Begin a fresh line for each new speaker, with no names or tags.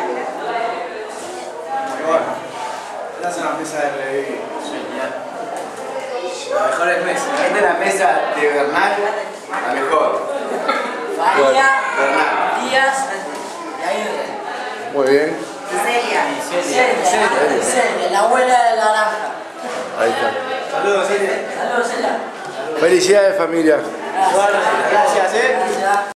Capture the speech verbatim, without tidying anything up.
Bueno, esta es una mesa de revivir. Las mejores mesas. Esta es la mesa de Bernal, la mejor.
Bahía,
Bernal.
Díaz, y ahí
Muy bien.
Celia.
Celia.
Celia, Celia, la abuela de la naranja.
Ahí está.
Saludos, Celia.
Saludos, Celia.
Felicidades, familia.
Gracias.
Gracias, eh.
Gracias.